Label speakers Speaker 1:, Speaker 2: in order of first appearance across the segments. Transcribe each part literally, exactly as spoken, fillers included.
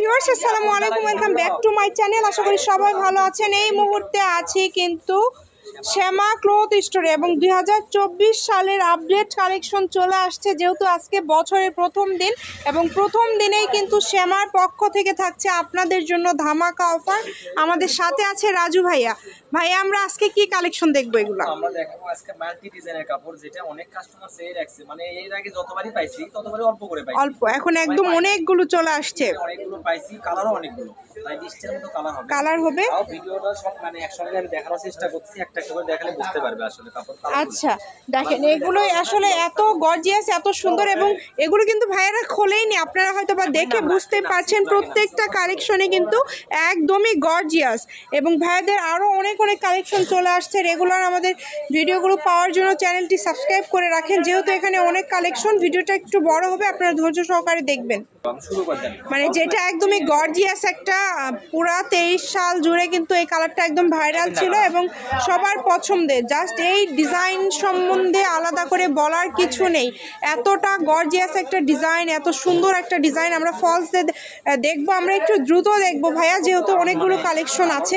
Speaker 1: Viewers আসসালামু আলাইকুম, welcome back to my channel. আশা করি সবাই ভালো আছেন। এই মুহূর্তে আছি কিন্তু শ্যামা ক্লথ স্টোরে এবং দুই হাজার চব্বিশ সালের আপডেট কালেকশন চলে আসছে। যেহেতু আজকে বছরের প্রথম দিন এবং প্রথম দিনেই কিন্তু শ্যামার পক্ষ থেকে থাকছে আপনাদের জন্য ধামাকা অফার। আমাদের সাথে আছে রাজু ভাইয়া। ভাইয়া, আমরা আজকে কি কালেকশন দেখবো? এগুলো
Speaker 2: আমরা দেখাবো আজকে মাল্টি ডিজাইনের কাপড়, যেটা অনেক কাস্টমার চেয়ে রাখছে। মানে এর আগে যতবারই পাইছি ততবারই অল্প করে পাইছি,
Speaker 1: অল্প এখন একদম অনেকগুলো চলে আসছে,
Speaker 2: অনেকগুলো পাইছি, কালারও অনেকগুলো, তাই লিস্টের মতো কালার হবে
Speaker 1: কালার হবে
Speaker 2: আর ভিডিওটা সব মানে একসঙ্গে আমি দেখানোর চেষ্টা করছি, একটা একটা করে দেখালে বুঝতে পারবে আসলে কাপড়।
Speaker 1: আচ্ছা দেখেন, এগুলো আসলে এত গর্জিয়াস, এত সুন্দর এবং এগুলো কিন্তু ভাইয়েরা খোলেইনি, আপনারা হয়তো বা দেখে বুঝতে পারছেন। প্রত্যেকটা কালেকশনে কিন্তু একদমই গর্জিয়াস এবং ভাইয়াদের আরও অনেক অনেক কালেকশন চলে আসছে। রেগুলার আমাদের ভিডিওগুলো পাওয়ার জন্য চ্যানেলটি সাবস্ক্রাইব করে রাখেন। যেহেতু এখানে অনেক কালেকশন, ভিডিওটা একটু বড় হবে, আপনারা ধৈর্য সহকারে দেখবেন। মানে যেটা একদমই গর্জিয়াস একটা, পুরা তেইশ সাল জুড়ে কিন্তু এই কালারটা একদম ভাইরাল ছিল এবং সবার পছন্দের। জাস্ট এই ডিজাইন সম্বন্ধে আলাদা করে বলার কিছু নেই, এতটা গর্জিয়াস একটা ডিজাইন, এত সুন্দর একটা ডিজাইন। আমরা ফলস দেখবো, আমরা একটু দ্রুত দেখবো ভাইয়া, যেহেতু অনেকগুলো কালেকশন আছে,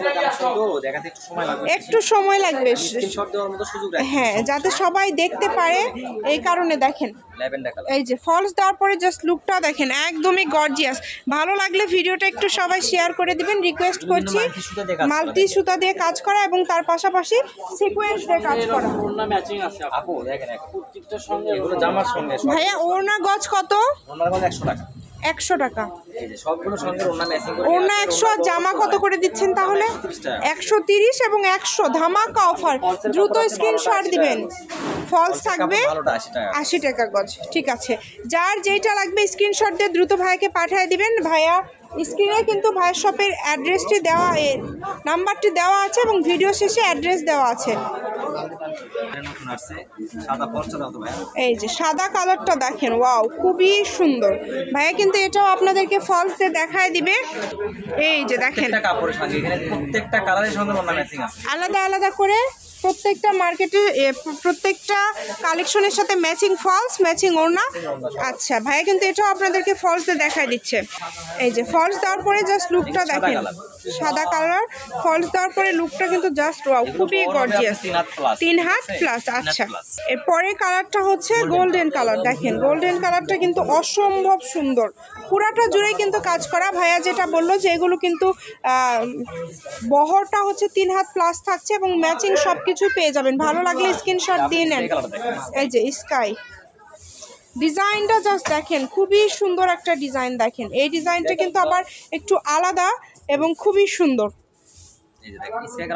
Speaker 1: একটু সময় লাগবে, হ্যাঁ, যাতে সবাই দেখতে পারে, এই কারণে দেখেন এই যে ফলস দেওয়ার পরে জাস্ট লুকটা দেখেন, একদমই গর্জিয়াস। ভালো লাগলে ভিডিওটা একটু সবাই শেয়ার করে দিবেন, রিকোয়েস্ট করছি। মাল্টি সুতা দিয়ে কাজ করা এবং তার পাশাপাশি সিকোয়েন্স দিয়ে কাজ করা। ভাইয়া ওড়না গজ কত? একশো টাকা। ওড়না একশো, আর জামা কত করে দিচ্ছেন তাহলে? একশো তিরিশ এবং একশো, ধামাকা অফার। দ্রুত স্ক্রিনশট দিবেন। ফলস থাকবে আশি টাকা গজ। ঠিক আছে, যার যেটা লাগবে স্ক্রিনশট দিয়ে দ্রুত ভাইয়াকে পাঠিয়ে দিবেন। ভাইয়া স্ক্রিনে কিন্তু ভাইয়ের শপের অ্যাড্রেসটি দেওয়া, এর নাম্বারটি দেওয়া আছে এবং ভিডিও শেষে অ্যাড্রেস দেওয়া আছে। এই যে সাদা কালারটা দেখেন, ওয়াও, খুবই সুন্দর। ভাইয়া কিন্তু এটাও আপনাদেরকে ফলস দিয়ে দেখায় দিবে। এই যে দেখেন, আলাদা আলাদা করে প্রত্যেকটা মার্কেটে, প্রত্যেকটা কালেকশনের সাথে ম্যাচিং ফলস, ম্যাচিং ওড়না। আচ্ছা, ভাইয়া কিন্তু এটাও আপনাদেরকে ফলস দিয়ে দেখায় দিচ্ছে। এই যে ফলস দেওয়ার পরে জাস্ট লুকটা দেখেন, সাদা কালার ফলস দেওয়ার পরে লুকটা কিন্তু জাস্ট ওয়াও, খুবই গর্জিয়াস। তিন হাত প্লাস। আচ্ছা, এরপরে কালারটা হচ্ছে গোল্ডেন কালার। দেখেন গোল্ডেন কালারটা কিন্তু অসম্ভব সুন্দর, পুরাটা জুড়ে কিন্তু কাজ করা। ভাইয়া যেটা বললো যে এগুলো কিন্তু বহরটা হচ্ছে তিন হাত প্লাস থাকছে এবং ম্যাচিং সব কিছু পেয়ে যাবেন। ভালো লাগলে স্ক্রিনশট দিয়ে নেন। এই যে স্কাই ডিজাইনটা জাস্ট দেখেন, খুবই সুন্দর একটা ডিজাইন। দেখেন এই ডিজাইনটা কিন্তু আবার একটু আলাদা এবং খুবই সুন্দর। এই যে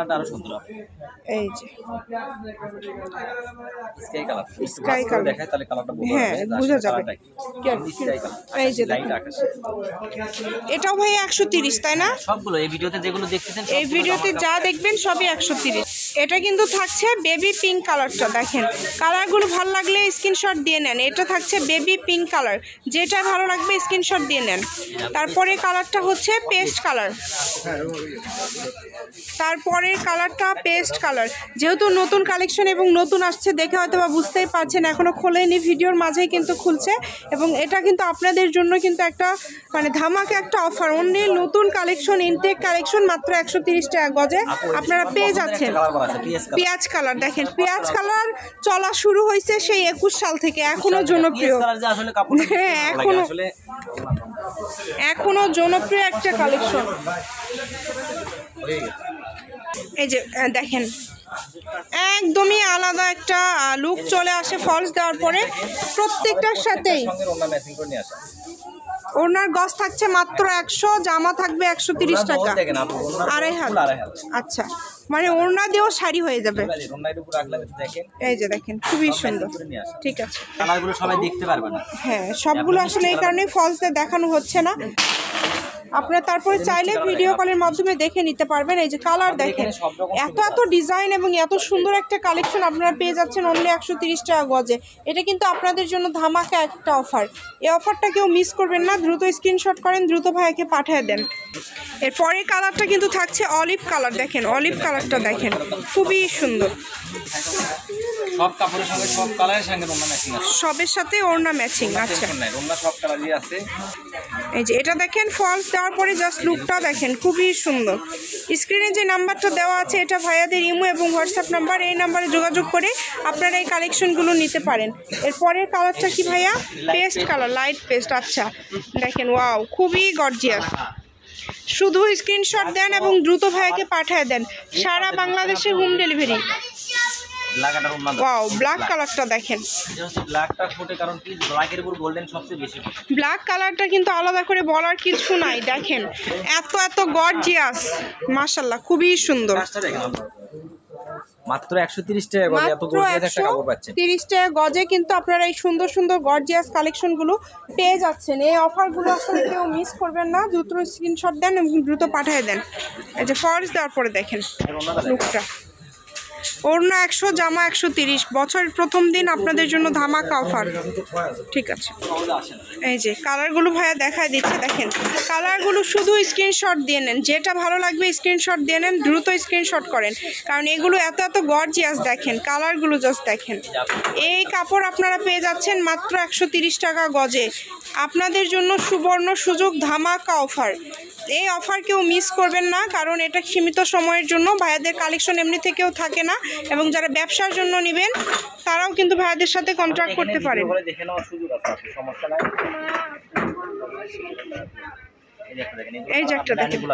Speaker 1: স্কাই কালার, হ্যাঁ বোঝা যাবে। এই যে এটাও ভাই একশো তিরিশ, তাই না?
Speaker 2: সবগুলো এই ভিডিওতে যেগুলো দেখতেছেন,
Speaker 1: এই ভিডিওতে যা দেখবেন সবই একশো তিরিশ। এটা কিন্তু থাকছে বেবি পিঙ্ক কালারটা। দেখেন কালারগুলো ভালো লাগলে স্ক্রিনশট দিয়ে নেন। এটা থাকছে বেবি পিঙ্ক কালার, যেটা ভালো লাগবে স্ক্রিনশট দিয়ে নেন। তারপরে কালারটা হচ্ছে পেস্ট কালার, তারপরের কালারটা পেস্ট কালার। যেহেতু নতুন কালেকশন এবং নতুন আসছে দেখে হয়তো বা বুঝতেই পারছেন, এখনও খোলেনি, ভিডিওর মাঝেই কিন্তু খুলছে এবং এটা কিন্তু আপনাদের জন্য কিন্তু একটা মানে ধামাকা একটা অফার। অন্য নতুন কালেকশন, ইনটেক কালেকশন মাত্র একশো তিরিশ টাকা গজে আপনারা পেয়ে যাচ্ছেন। পেঁয়াজ কালার দেখেন, পেঁয়াজ কালার চলা শুরু হয়েছে সেই একুশ সাল থেকে, এখনো জনপ্রিয়। হ্যাঁ, এখনো এখনো জনপ্রিয় একটা কালেকশন। এই যে দেখেন, একদমই আলাদা একটা লুক চলে আসে ফলস দেওয়ার পরে। প্রত্যেকটার সাথেই ওড়নার গজ থাকছে মাত্র একশো, জামা থাকবে একশো তিরিশ টাকা, আড়াই হাত। আচ্ছা, মানে ওড়না দিয়েও শাড়ি হয়ে যাবে। এই যে দেখেন, খুবই সুন্দর। ঠিক আছে, হ্যাঁ সবগুলো আসলে এই কারণে ফলস দিয়ে দেখানো হচ্ছে না। আপনারা তারপরে চাইলে ভিডিও কলের মাধ্যমে দেখে নিতে পারবেন। এই যে কালার দেখেন, এত এত ডিজাইন এবং এত সুন্দর একটা কালেকশন আপনারা পেয়ে যাচ্ছেন অনলি একশো তিরিশ টাকা গজে। এটা কিন্তু আপনাদের জন্য ধামাকা একটা অফার। এই অফারটা কেউ মিস করবেন না, দ্রুত স্ক্রিনশট করেন, দ্রুত ভাইকে পাঠিয়ে দেন। এরপরের কালারটা কিন্তু থাকছে অলিভ কালার। দেখেন অলিভ কালারটা দেখেন, খুবই সুন্দর।
Speaker 2: সব কাপড়ের সঙ্গে সব কালারের সঙ্গে ওড়না ম্যাচিং আছে,
Speaker 1: সবের সাথে ওড়না ম্যাচিং। আচ্ছা
Speaker 2: ওড়না সব কালারই আছে।
Speaker 1: এই যে এটা দেখেন ফলস দেওয়ার পরে জাস্ট লুকটা দেখেন, খুবই সুন্দর। স্ক্রিনে যে নাম্বারটা দেওয়া আছে এটা ভাইয়াদের ইমো এবং হোয়াটসঅ্যাপ নাম্বার, এই নাম্বারে যোগাযোগ করে আপনারা এই কালেকশনগুলো নিতে পারেন। এরপরের কালারটা কি ভাইয়া? Paste colour, light paste. আচ্ছা দেখেন, ওয়াও খুবই গর্জিয়াস। শুধু স্ক্রিনশট দেন এবং দ্রুত ভাইয়াকে পাঠিয়ে দেন, সারা বাংলাদেশে হোম ডেলিভারি। ওয়াও ব্ল্যাক কালারটা দেখেন,
Speaker 2: ব্ল্যাকটা ফোটে কারণ কি ব্ল্যাকের উপর গোল্ডেন সবচেয়ে বেশি ফোটে।
Speaker 1: ব্ল্যাক কালারটা কিন্তু আলাদা করে বলার কিছু নাই। দেখেন এত এত গর্জিয়াস, মাশাআল্লাহ খুবই সুন্দর।
Speaker 2: মাত্র একশো তিরিশ টাকা গজে এত গর্জিয়াস একটা কাপড় পাচ্ছেন।
Speaker 1: তিরিশ টাকা গজে কিন্তু আপনারা এই সুন্দর সুন্দর গর্জিয়াস কালেকশনগুলো পেয়ে যাচ্ছেন। এই অফারগুলো আসলে কেউ মিস করবেন না, দ্রুত স্ক্রিনশট দেন এবং দ্রুত পাঠিয়ে দেন। এই যে ফলস দেওয়ার পরে দেখেন লুকটা, ওড়না একশো, জামা একশো তিরিশ। বছরের প্রথম দিন আপনাদের জন্য ধামাকা অফার। ঠিক আছে, এই যে কালারগুলো ভাইয়া দেখায় দিচ্ছে। দেখেন কালারগুলো শুধু স্ক্রিনশট দিয়ে নেন, যেটা ভালো লাগবে স্ক্রিনশট দিয়ে নেন, দ্রুত স্ক্রিনশট করেন, কারণ এগুলো এত এত গর্জিয়াস। দেখেন কালারগুলো জাস্ট দেখেন। এই কাপড় আপনারা পেয়ে যাচ্ছেন মাত্র একশো তিরিশ টাকা গজে। আপনাদের জন্য সুবর্ণ সুযোগ, ধামাকা অফার। এই অফার কেউ মিস করবেন না, কারণ এটা সীমিত সময়ের জন্য। ভাইয়াদের কালেকশন এমনি থেকেও থাকে না, এবং যারা ব্যবসার জন্য নেবেন তারাও কিন্তু ভাইয়াদের সাথে কন্ট্রাক্ট করতে পারেন। এই যে একটা দেখেন,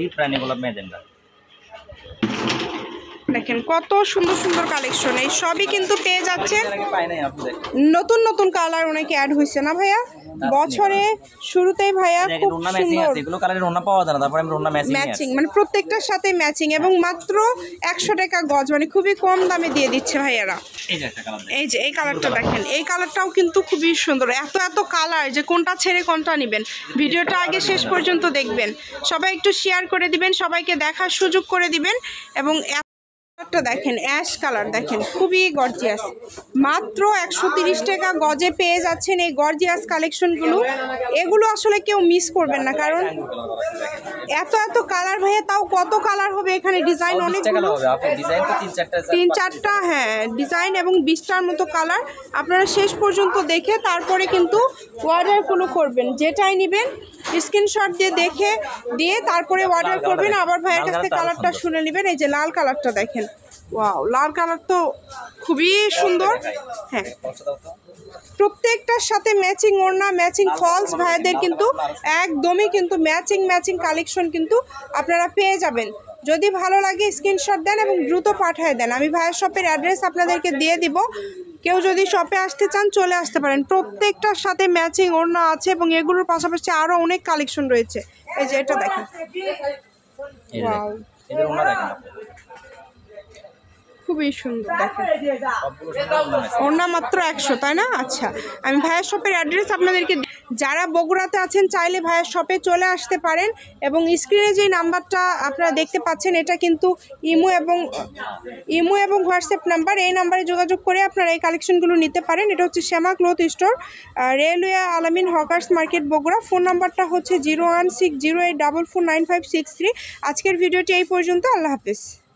Speaker 1: দেখেন কত সুন্দর সুন্দর কালেকশন। এই সবই কিন্তু পেয়ে যাচ্ছেন নতুন নতুন কালার, অনেকে অ্যাড হয়েছে না ভাইয়া বছরে শুরুতেই। ভাইয়া খুব সুন্দর
Speaker 2: এগুলো কালারের ওড়না পাওয়া যায় না, তারপরে আমরা ওড়না ম্যাচিং
Speaker 1: ম্যাচিং, মানে প্রত্যেকটার সাথে ম্যাচিং, এবং মাত্র একশো টাকা গজ, মানে খুবই কম দামে দিয়ে দিচ্ছে ভাইয়ারা।
Speaker 2: এই যে একটা কালার,
Speaker 1: এই যে এই কালারটা দেখেন, এই কালারটাও কিন্তু খুবই সুন্দর। এত এত কালার যে কোনটা ছেড়ে কোনটা নেবেন। ভিডিওটা আগে শেষ পর্যন্ত দেখবেন, সবাই একটু শেয়ার করে দিবেন, সবাইকে দেখার সুযোগ করে দিবেন। এবং কালারটা দেখেন, অ্যাশ কালার দেখেন, খুবই গর্জিয়াস। মাত্র একশো তিরিশ টাকা গজে পেয়ে যাচ্ছেন এই গর্জিয়াস কালেকশনগুলো। এগুলো আসলে কেউ মিস করবেন না, কারণ এত এত কালার ভাইয়া। তাও কত কালার হবে এখানে? ডিজাইন অনেকগুলো, তিন চারটা হ্যাঁ ডিজাইন এবং বিশটার মতো কালার। আপনারা শেষ পর্যন্ত দেখে তারপরে কিন্তু অর্ডারগুলো করবেন। যেটাই নেবেন স্ক্রিনশট দিয়ে দেখে দিয়ে তারপরে অর্ডার করবেন। আবার ভাইয়ের কাছ থেকে কালারটা শুনে নেবেন। এই যে লাল কালারটা দেখেন, ওয়াও লাল কালার তো খুবই সুন্দর। হ্যাঁ প্রত্যেকটার সাথে ম্যাচিং ওড়না, ম্যাচিং ফলস। ভাইদের কিন্তু একদমই কিন্তু ম্যাচিং ম্যাচিং কালেকশন কিন্তু আপনারা পেয়ে যাবেন। যদি ভালো লাগে স্ক্রিনশট দেন এবং দ্রুত পাঠিয়ে দেন। আমি ভাইয়ের শপের অ্যাড্রেস আপনাদেরকে দিয়ে দিব, কেউ যদি শপে আসতে চান চলে আসতে পারেন। প্রত্যেকটার সাথে ম্যাচিং ওড়না আছে এবং এগুলোর পাশাপাশি আরও অনেক কালেকশন রয়েছে। এই যে এটা দেখেন, ওয়াও খুবই সুন্দর। দেখেন ওড়না মাত্র একশো, তাই না? আচ্ছা আমি ভাইয়ের শপের অ্যাড্রেস আপনাদেরকে, যারা বগুড়াতে আছেন চাইলে ভাইয়ের শপে চলে আসতে পারেন। এবং স্ক্রিনে যে নাম্বারটা আপনারা দেখতে পাচ্ছেন এটা কিন্তু ইমো এবং ইমো এবং হোয়াটসঅ্যাপ নাম্বার, এই নাম্বারে যোগাযোগ করে আপনারা এই কালেকশনগুলো নিতে পারেন। এটা হচ্ছে Shyama cloth store, railway Alamin hawkers market Bogura. Phone নাম্বারটা হচ্ছে zero one six zero eight double four nine five six three. আজকের ভিডিওটি এই পর্যন্ত, আল্লাহ হাফিজ।